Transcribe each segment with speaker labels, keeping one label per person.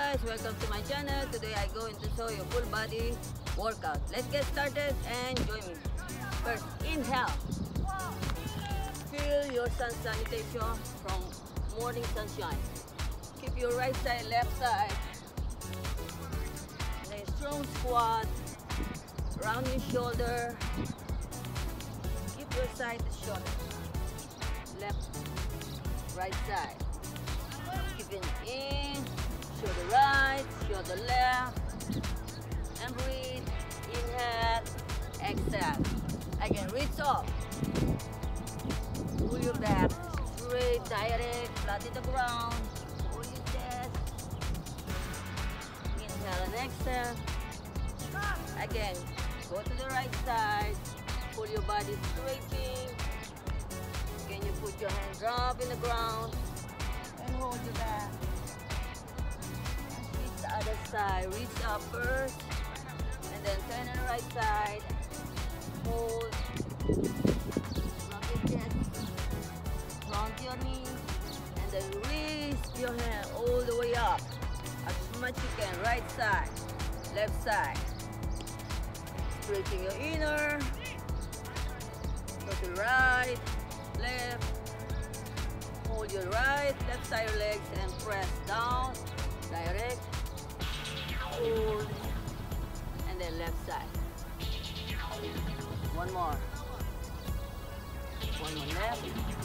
Speaker 1: guys, welcome to my channel. Today I going to show you full body workout. Let's get started and join me. First, inhale. Feel your sun salutation from morning sunshine. Keep your right side, left side. Then strong squat. Round your shoulder. Keep your side to shoulder. Left, right side. Keep it in. Shoulder right, shoulder left. And breathe. Inhale. Exhale. Again, reach up. Pull your back straight, direct, flat in the ground. Pull your chest. Inhale and exhale. Again, go to the right side. Pull your body straighting. Again, you put your hands up in the ground and hold your back. Reach the other side. Reach up first, and then turn on the right side. Hold. Drop your chest. Plant your knee, and then raise your hand all the way up as much you can. Right side, left side. Stretching your inner. Go to right, left. Hold your right, left side of your legs and press down. Direct. Hold. And then left side. One more. One more left.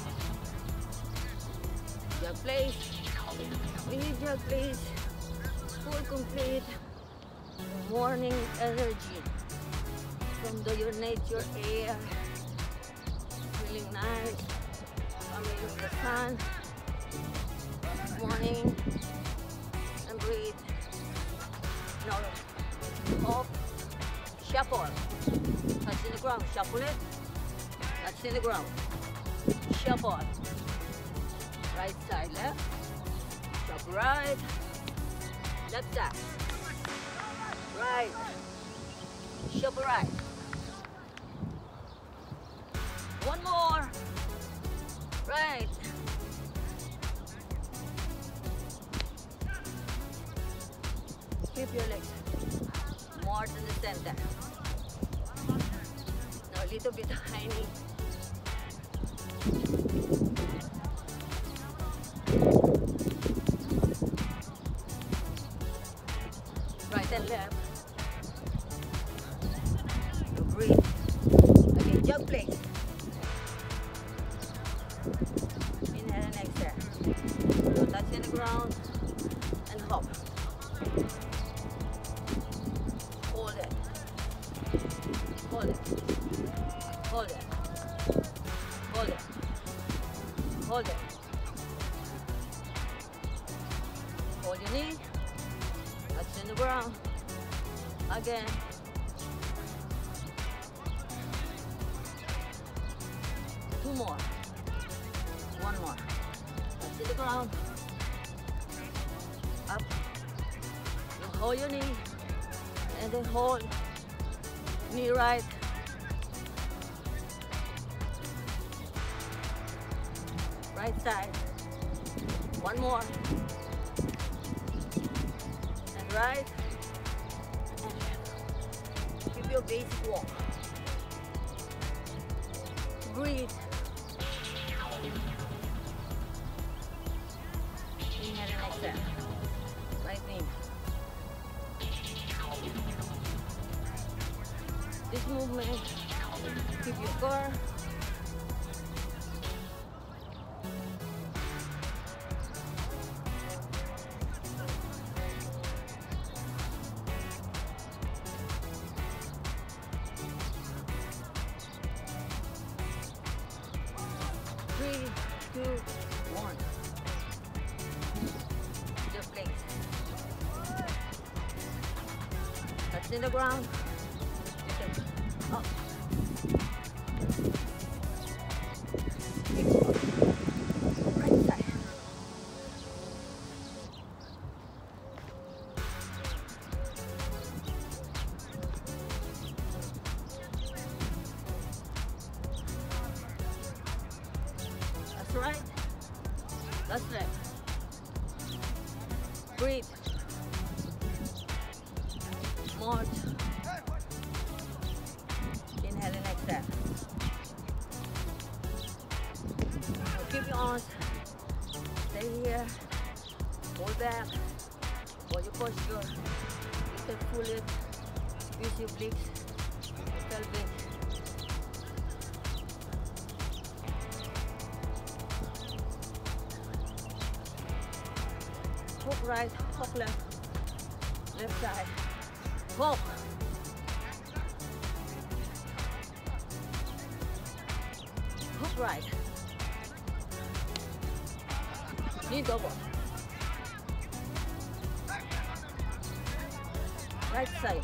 Speaker 1: Jog place. We need jog place. Full complete morning energy from your nature air. Feeling nice. Coming with the sun. Morning. And breathe. Now up. Shuffle. Touch in the ground. Shuffle it. Touch in the ground. Shuffle. Right side left. Shuffle right. Left side. Right. Shuffle right. One more. Right. Keep your legs more to the center. Now a little bit tiny. Right and left. You breathe. Again, jog place. Inhale and exhale. So touch in the ground and hop. Hold it. Hold it. Hold it. Hold it. Hold it. Hold your knee. Touch in the ground. Again. Two more. One more. Touch in the ground. Up. You hold your knee. And then hold. Knee right. Right side. One more. And right. And left. Keep your basic walk. Breathe. Inhale and exhale. Right knee. This movement, keep your core. Three, two, one. Just place. Touch in the ground. Up. Right side. That's right. That's left. Breathe. march. Inhale and exhale. Now keep your arms. Stay here. Hold back. Hold your posture. Step fully. Use your obliques. Pelvic. Hook right, hook left. Left side. Hook. Hook right. Knee double. Right side.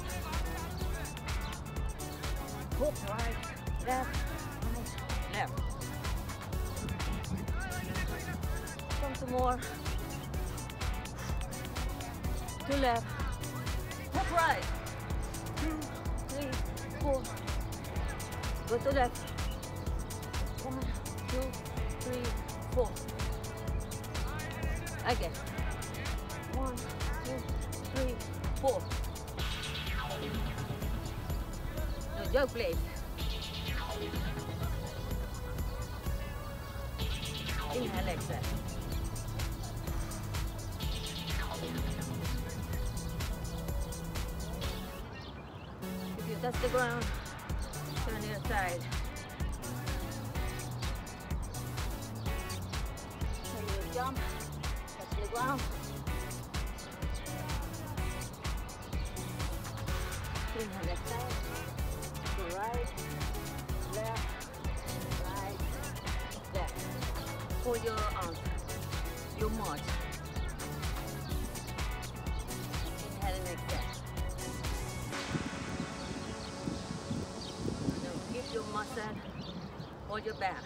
Speaker 1: Hook right, left, left. Come to more. To left. Hook right. 2, 3, 4. Go to left. 1, 2, 3, 4. Again. 1, 2, 3, 4. No jog, please. Inhale, exhale. If you touch the ground, turn your side. Then you jump, touch the ground. Inhale, exhale. To right, left, right, left. Hold your arms. You march. Inhale and exhale. Now keep your muscle. Hold your back.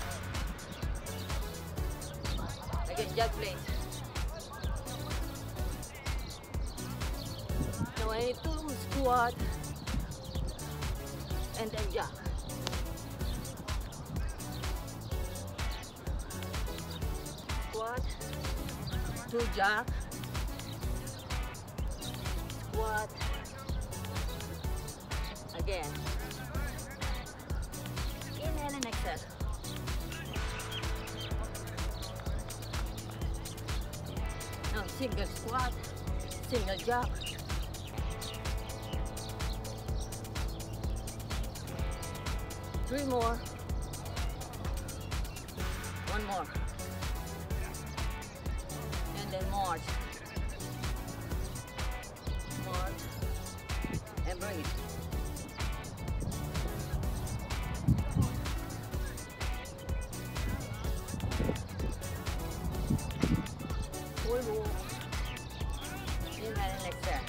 Speaker 1: Again, jog please. Now I need to squat and then jog. Squat, to jog, squat, again. Inhale and exhale. Now single squat, single jog. Three more. One more. And then march. March. And breathe. Full walk. Inhale and exhale.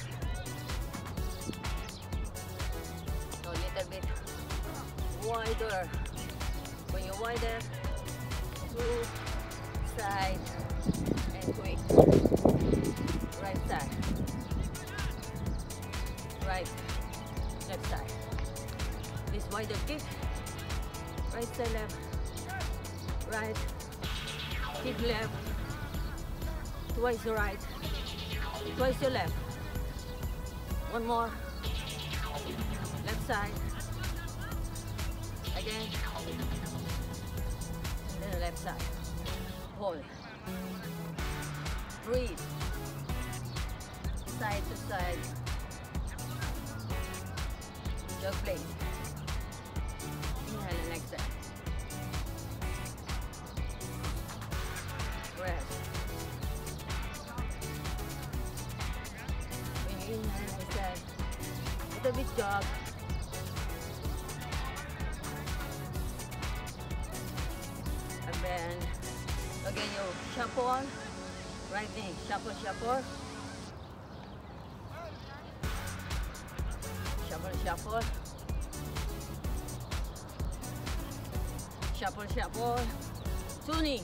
Speaker 1: So a little bit wider. When you're wider, through, side, and quick. Right side. Right, left side. This wider kick. Right side, left. Right. Kick left. Twice your right. Twice your left. One more. Left side. Again. Then the left side. Hold. Breathe. Side to side. Jog please. Inhale and exhale. Rest. When you inhale and exhale, little bit jog. And then again you shuffle. Right knee, shuffle, shuffle. Shuffle, shuffle. Shuffle, shuffle. Two knees.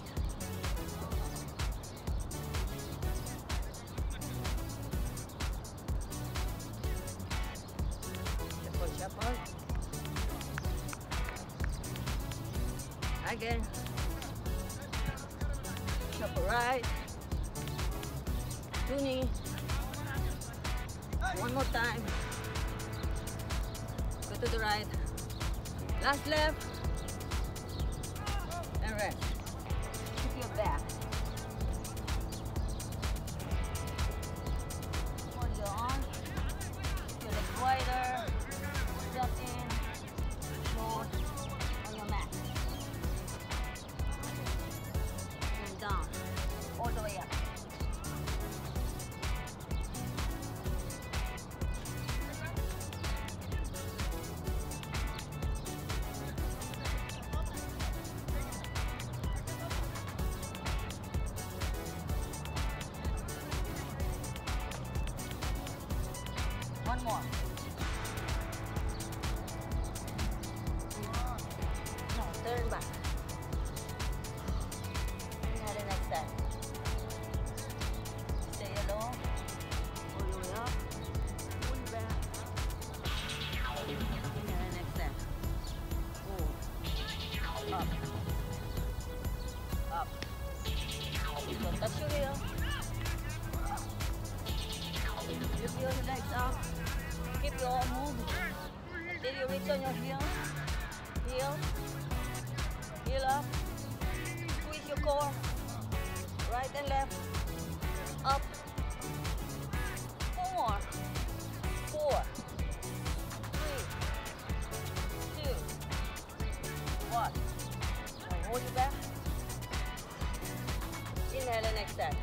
Speaker 1: Shuffle, shuffle. Again. Shuffle right. Two knees. One more time. to the right. Last left. And rest. Keep your back. Hold your arm. Keep your legs wider. Jump in. Hold on your mat. And down. All the way up. One more. No, turn back. Inhale the next time. Stay alone. All the way up. Pull back. Inhale the next time. Pull. Up. Up. Don't touch your heel. You feel your legs up. Keep your arm moving. Till you reach on your heel. Heel. Heel up. Squeeze your core. Right and left. Up. Four more. 4, 3, 2, 1. Now hold it back. Inhale and exhale.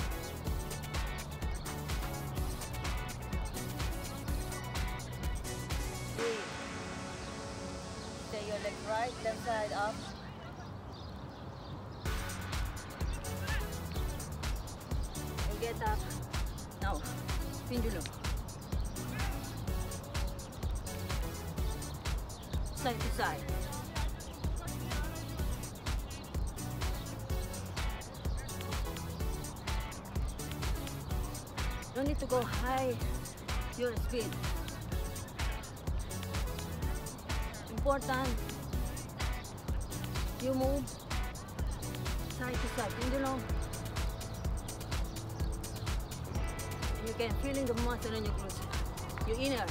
Speaker 1: Breathe. Stay your legs right, left side up. And get up. Now, pendulum. Side to side. Don't need to go high your speed. Important, you move side to side, pendulum. And you can feel in the muscle in your glutes, your inner.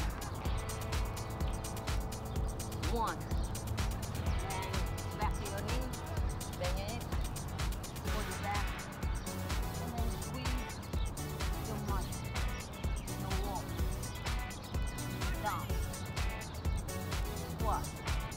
Speaker 1: 1. And back to your knee, bend your hips, hold it back, and then squeeze your muscle, your wall, down, squat,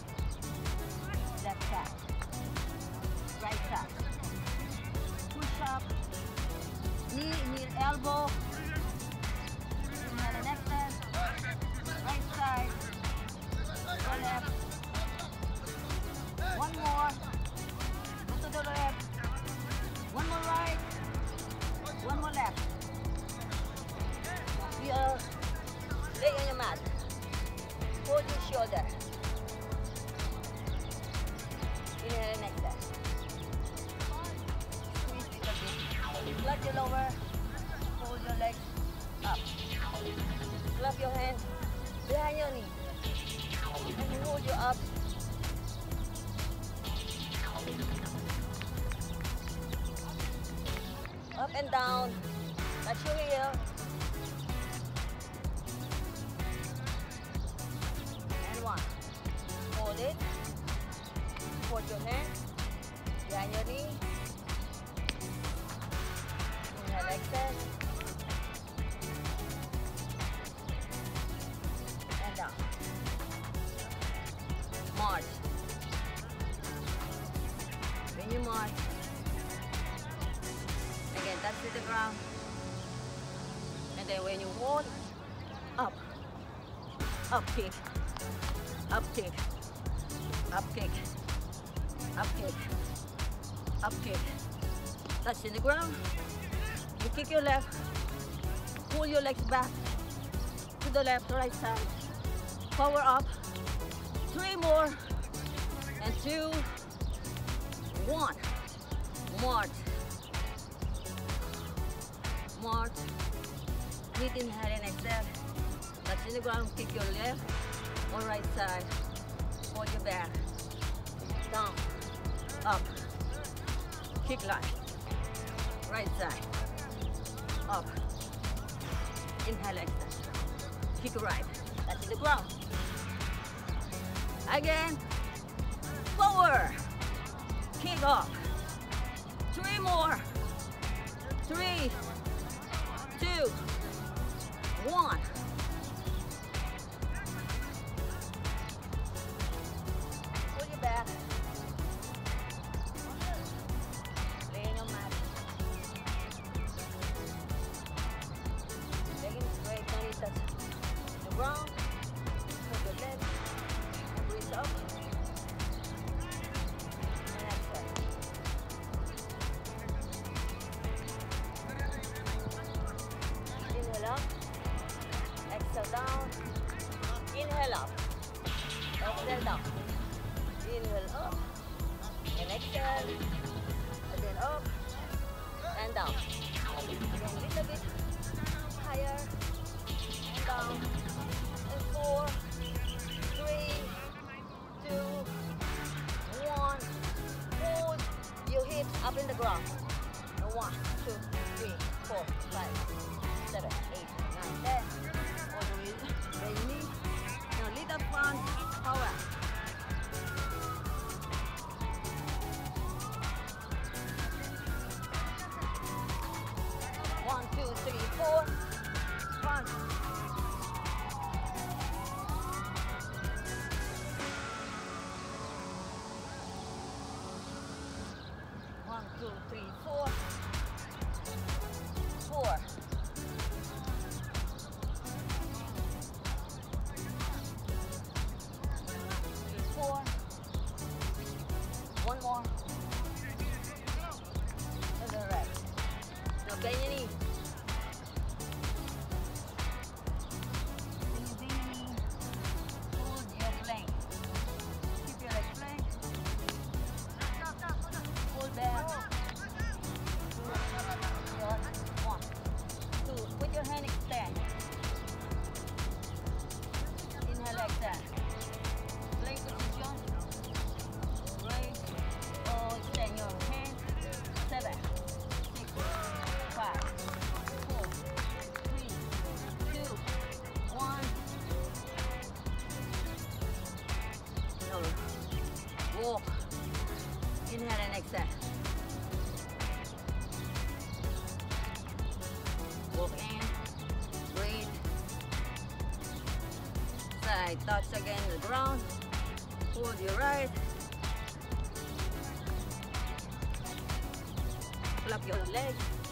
Speaker 1: left side, right side, push up, knee, elbow, inhale and exhale, right side, go left, one more, go to the left, one more right, one more left. You lay on your mat, hold your shoulder, inhale and exhale, squeeze little bit, flat your lower, hold your legs up, clap your hands behind your knee, and hold you up. Up and down, touch your heel. And 1. Hold it. Support your hands behind your knee. Inhale, exhale. And down. March. When you march, again, touch to the ground. And then when you hold, up, up kick, up kick, up kick, up kick, up kick. Touch in the ground. You kick your left, pull your legs back to the left, right side. Power up. 3 more. And 2, 1. March. March. Breathe, inhale and exhale. Touch in the ground, kick your left or right side. Hold your back. Down. Up. Kick line. Right side. Up. Inhale, exhale. Kick right. Touch in the ground. Again. Forward. Kick off. 3 more. 3, 2, 1. Pull your back. Lay on your mat. Legging straight, don't need touch the ground. Put your legs, breathe up. And exhale. Inhale up. Exhale down. Inhale up. Exhale down. Inhale up. And exhale. And then up. And down. Again, a little bit higher. And down. And 4, 3, 2, 1. Hold your hips up in the ground. And 1, 2, 3, 4, 5, 7, 8, 9, 10. All the way, bend your knee. Now lead up front, power. 1, 2, 3, 4. Front. 1, 2, 3, 4. 4. 4. 1 more. And then rest. Now bend your knee. Bend your knee. Hold your plank. Keep your legs plank. Pull back. 1, 2. Put your hand extend. Inhale, extend. Plank position. Raise or extend your hand. 7, 6, 5, 4, 3, 2, 1. Now walk. Inhale and exhale. Walk in. Breathe. Side touch again the ground. Hold your right. Flap your leg.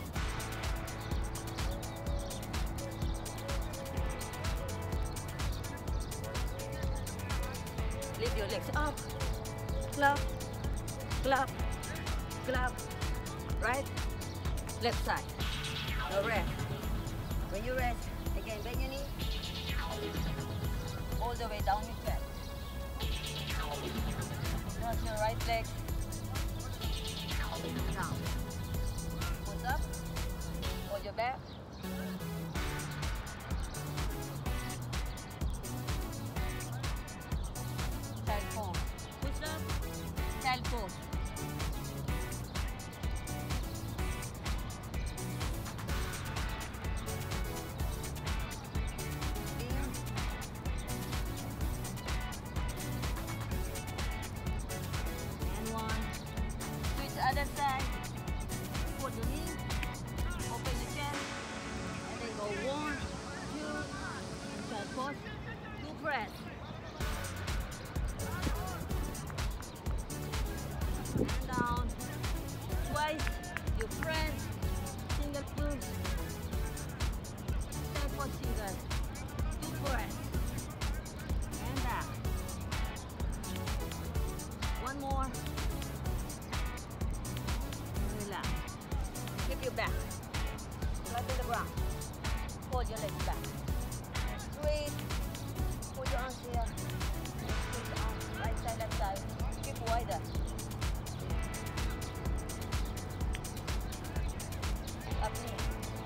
Speaker 1: Lift your legs up. Clap, clap, clap. Right, left side. Now rest. When you rest, again bend your knee. All the way down your chest. Touch your right leg. Down. Push up. Hold your back. Child pose. Push up. Child pose. And 1. Switch other side. Hold your knee. Open the chest. And then go 1, 2. Child pose. 2 press. And down. Twice. Your friend. Single push. Step for single. 2 press. And back. 1 more. Relax. Keep your back. Flat to the ground. Hold your legs back. Straight. Hold your arms here. Push the arms. Right side, left side. Keep wider. Up knee.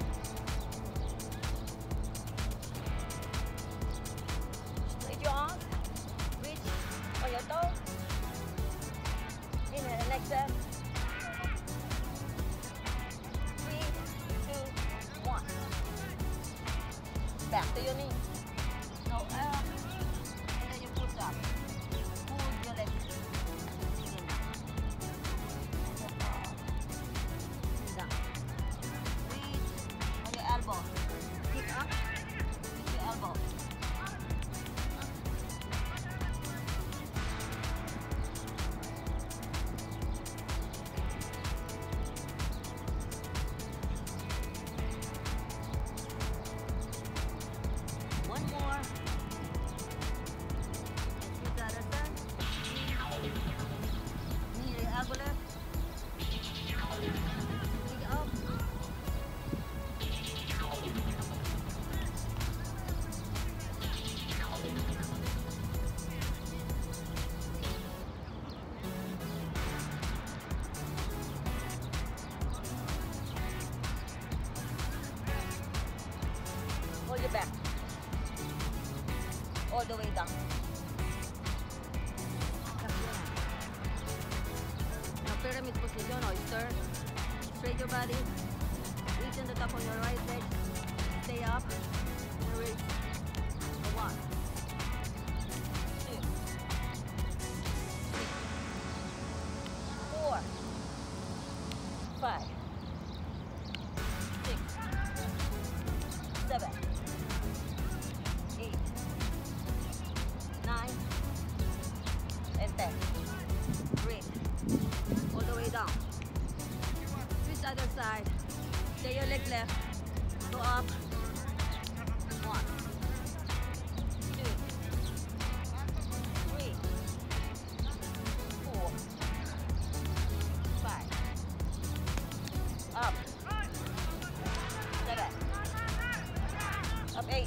Speaker 1: Straight your arms. Reach on your toe. Inhale and exhale. 3, 2, 1. Back to your knee. No up. And then you push up. Hold your back. All the way down. Now pyramid position, oyster. Straight your body. Reach in the top on your right leg. Stay up. And raise. 1, 2, 3, 4, 5, 6, 7, 8, 9, and 10. Breathe. All the way down. Switch other side. Stay your leg left. Go up. 1, 2, 3, 4, 5. Up. 7. Up 8.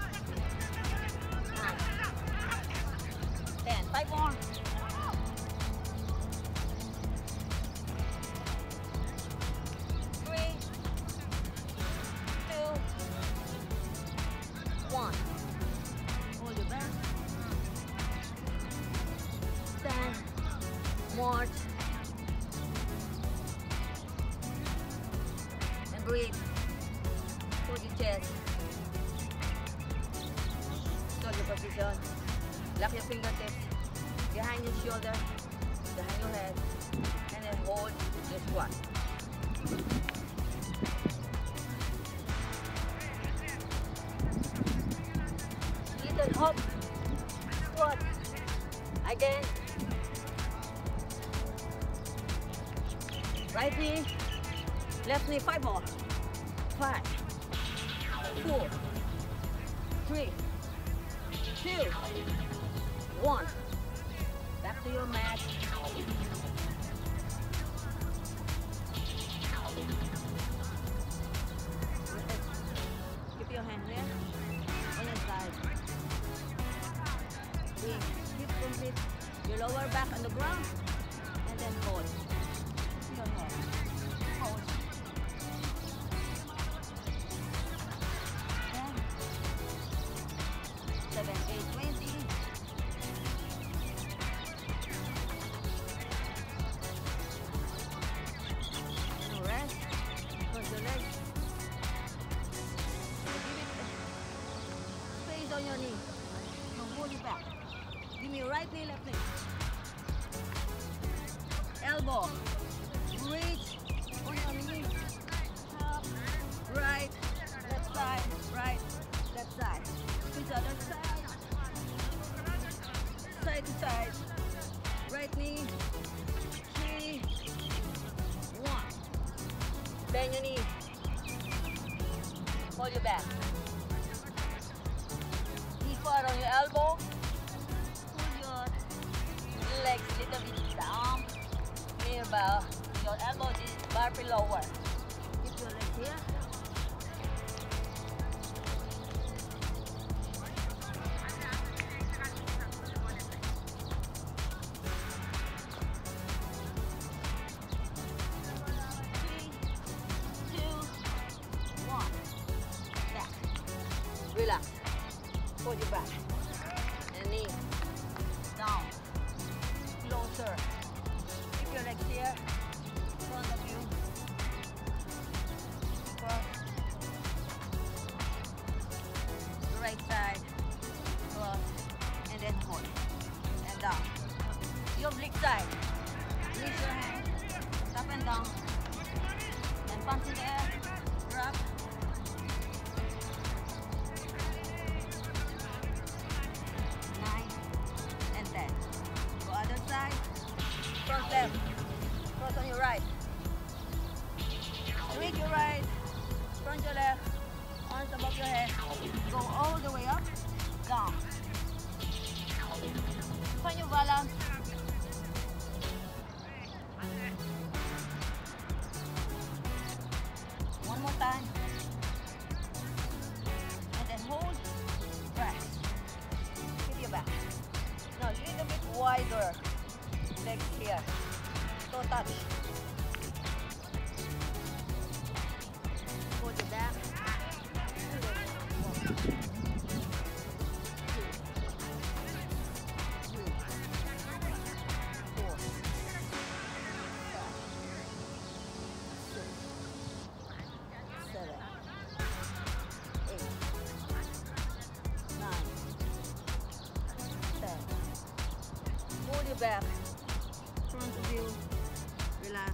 Speaker 1: 9. 10. 5 more. 3, 2, 1. Hold your back. Stand. March. And breathe. Hold your chest. Shoulder position. Lock your fingertips behind your shoulder, behind your head, and then hold your squat. Little hop, squat. Again. Right knee, left knee, 5 more. 5, 4, 3, 2, 1. Back to your mat. Keep your hand there on your side. Keep complete your lower back on the ground and then hold. Your head. Hold. 10, 7, 8, 20. Now rest. Cross your legs. Space on your knee. Now hold it back. Give me your right knee, left knee. Elbow. Reach on your knee. Up, right, left side, right, left side. Switch other side. Side to side. Right knee. 3, 1. Bend your knee. Hold your back. Knee far on your elbow. Pull your legs a little bit down. Nearby your elbow is bar lower. Keep your legs here. Relax. Hold your back. And knee down. Closer. Keep your legs here. In front of you. Cross. The right side. Cross. And then hold. And down. Your oblique side. Reach your hand. Up and down. And punch in the air. Drop. 9 and 10. Go other side. Cross left. Cross on your right. Reach your right. Front your left. Arms above your head. Go all the way up. Down. Find your balance. One more time. And then hold. Press. Keep your back. Now a little bit wider. Legs here. Don't touch. Hold your back. back. Front of you. Relax.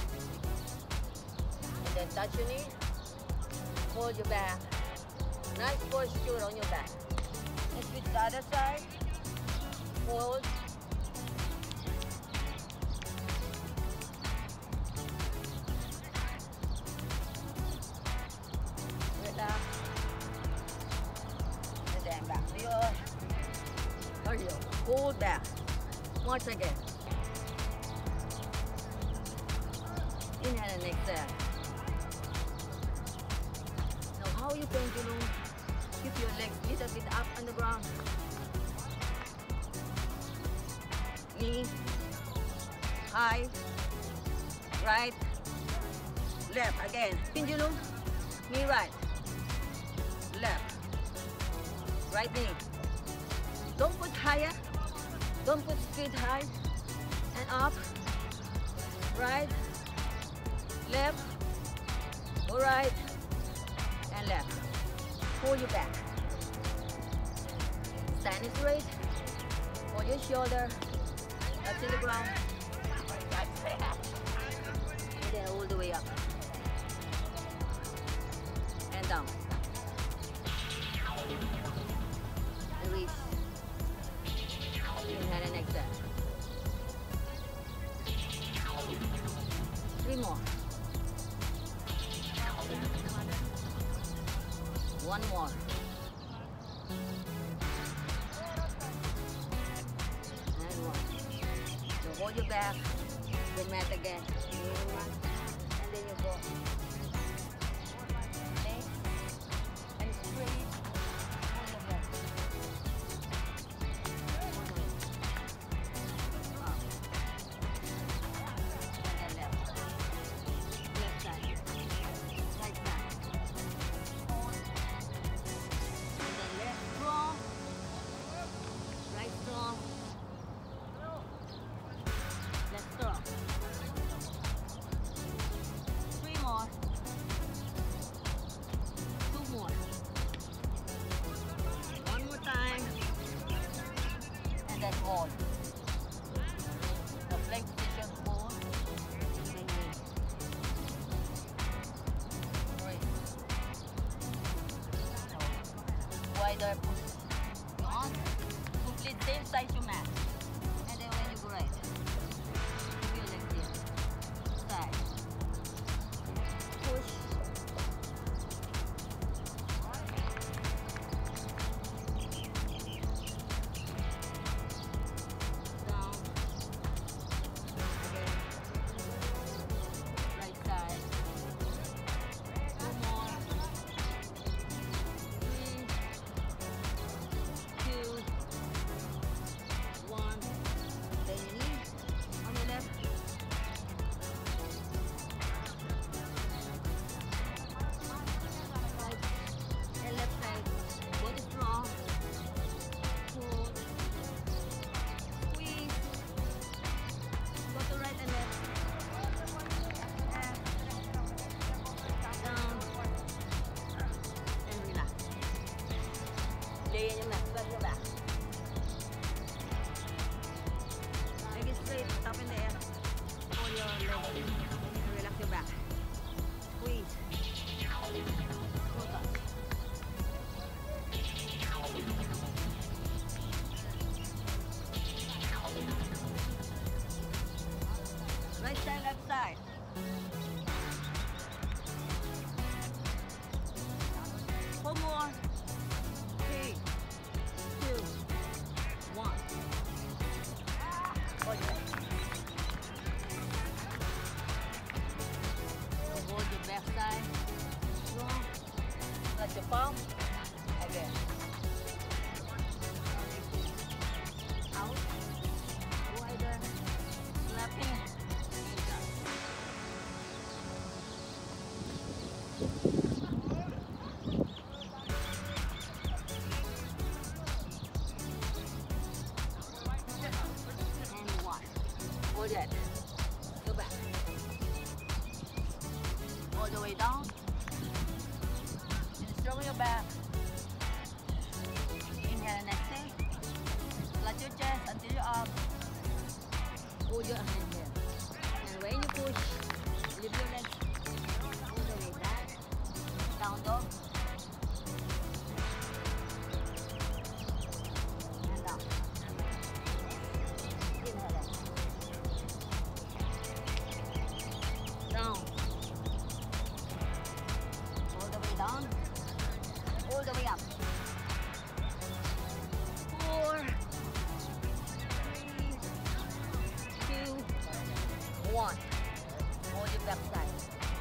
Speaker 1: And then touch your knee. Hold your back. Nice posture on your back. And switch the other side. Hold. Relax. And then back to your cardio. Hold back. Once again. Inhale and exhale. Now how you going to keep your legs a little bit up on the ground. Knee, high, right, left again. Pendulum, knee right, left, right knee. Don't put higher, don't put feet high, and up, right, left, go right, and left. Pull your back. Stand straight, hold your shoulder, touch the ground, and then all the way up, and down, release, inhale and exhale, 3 more, 1 more, hold your back, the mat again, and then you go left and straight, hold your back, up, and then left side, right side, hold, and then left strong, right strong, left strong. 3 more. 2 more. 1 more time. And then hold. The plank position, hold. And then 3. Wider push. On. Complete same size you mat. And then when you go right. Lay in your mat, back your back. Leg is straight, top in the air. Hold your leg and relax your back. Squeeze. Go touch. Right side, left side. 4 more. 3, 2, 1. Hold your back. Hold your back side. Strong. Touch your palm. Again. Out. Wider. Slapping. Hold it. Go back. All the way down. And straighten your back. Inhale and exhale. Flat your chest until you're up. Hold your hand here. And when you push, lift your legs all the way back. Down dog. And down. Inhale in. Down. All the way down. All the way up. 4, 3, 2, 1. Hold your back side.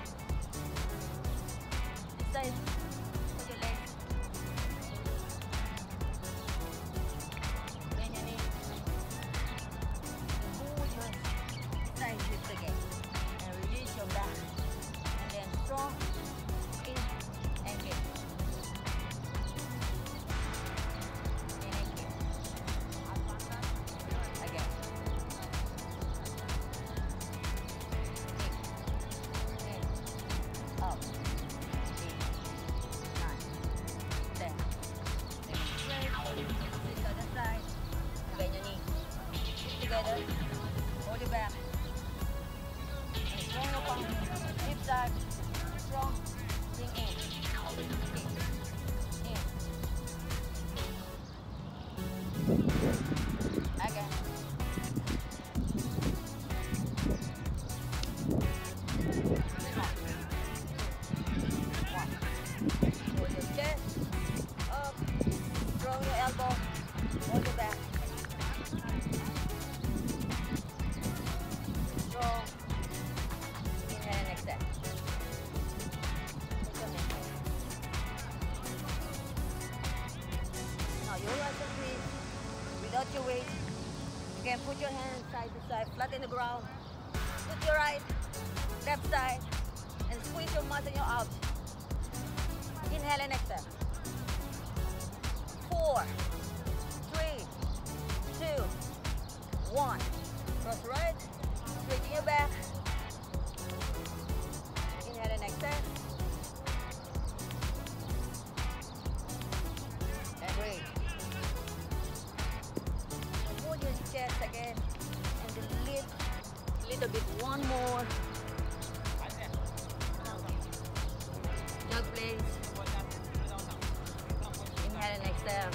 Speaker 1: This side. Put your legs. Bend your knees. Hold your side hips again. And release your back. And then strong. In and in. In and in. Again. In. Up. 8, 9, 10. Take a break. Switch to the side. Bend your knee. Keep together. Hold your back. And strong your palm. Hip side. Strong. Bring in. In. Again. One. Hold your chest up. Strong your elbow. Hold your back. Strong. Inhale and exhale. Put your neck here. Now you rest your feet without your weight. You can put your hands side to side, flat in the ground. Put your right, left side, and squeeze your muscle in your abs. Inhale and exhale. 4, 3, 2, 1. Cross right, straighten your back. Inhale and exhale. And breathe. And hold your chest again. And then lift a little bit. One more. Jog please. Inhale and exhale.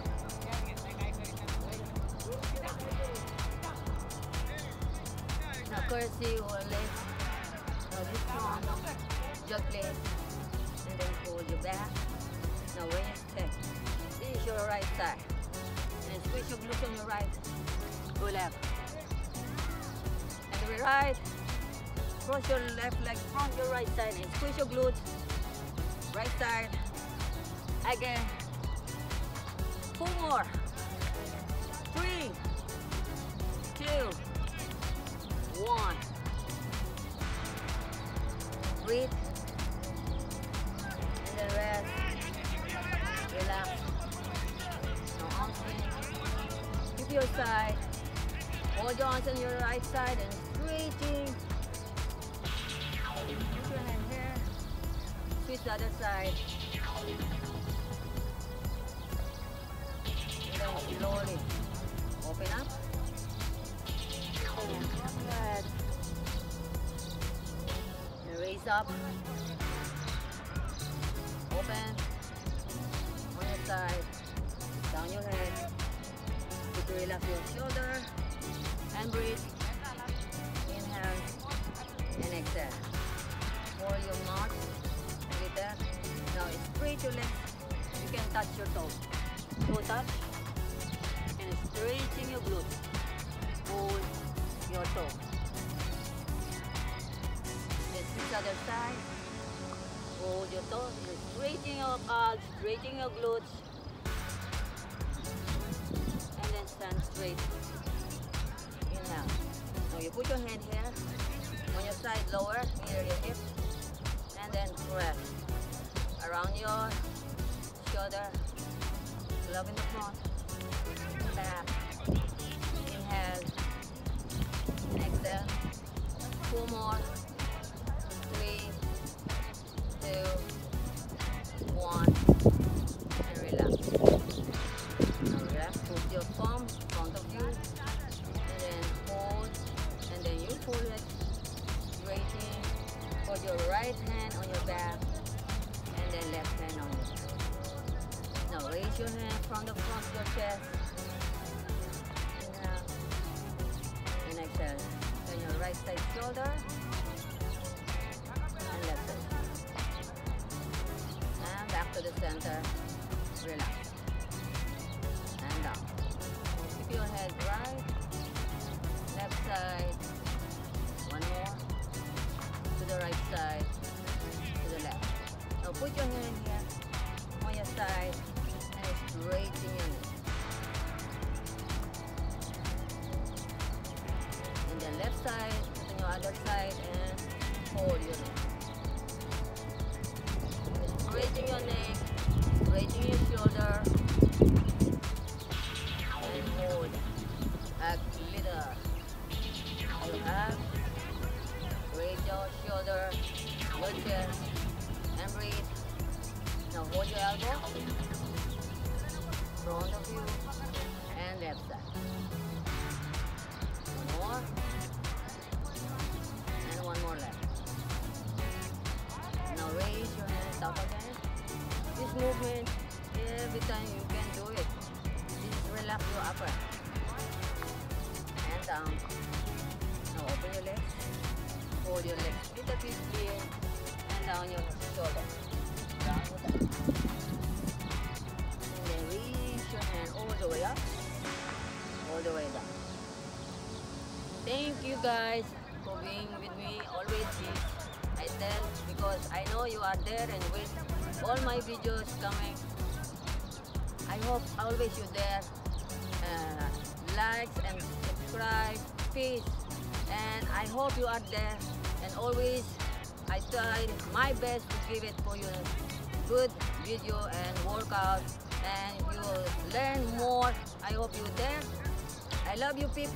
Speaker 1: Now curtsy or lift. Now this one. Jog please. And then hold your back. Now when you step, this is your right side. And then squeeze your glutes on your right. Go left. And to the right. Cross your left leg front your right side and squeeze your glutes. Right side. Again. 4 more. 3, 2, 1. Breathe. And then rest. Relax. Now arms in. Keep your side. Hold your arms on your right side and straighten. Put your hand here. Switch the other side. And then slowly open up. And good. And raise up. Open. On your side. Down your head. Put to relax your shoulder. And breathe. Inhale. And exhale. Hold your mouth. Like that. Now straight your legs. You can touch your toes. Toe touch. And straighten your glutes. Hold your toe. Then switch other side. Hold your toes. Straighten your calves. Straighten your glutes. And then stand straight. Inhale. Now you put your hand here. On your side lower, near your hip. And then press around your shoulder. Glove in the front. Back. Inhale. And exhale. 4 more. 3, 2, 1. And relax. Now relax. Put your palm in front of you. And then hold Reach your hand from the front of your chest. Inhale. And exhale. Turn your right side shoulder. And left side. And back to the center. Relax. And down. Keep your head right. Left side. One more. To the right side. To the left. Now put your hand here on your side and straighten your neck. And the left side, on your other side, and hold your neck. Straighten your neck, straighten your shoulder, and hold back little. You have raise your shoulder, your chest, and breathe. Now hold your elbow, front of you, and left side. One more, and one more left. Now raise your hands up again. This movement, every time you can do it. Just relax your upper and down. Now open your legs, hold your legs little bit here, and down your shoulder. Down your back. And then reach your hand all the way up, all the way down. Thank you guys for being with me. Always this I tell because I know you are there and with all my videos coming. I hope always you're there. Likes and subscribe, peace. And I hope you are there. And always I try my best to give it for you good video and workout, and you will learn more. I hope you're there. I love you people.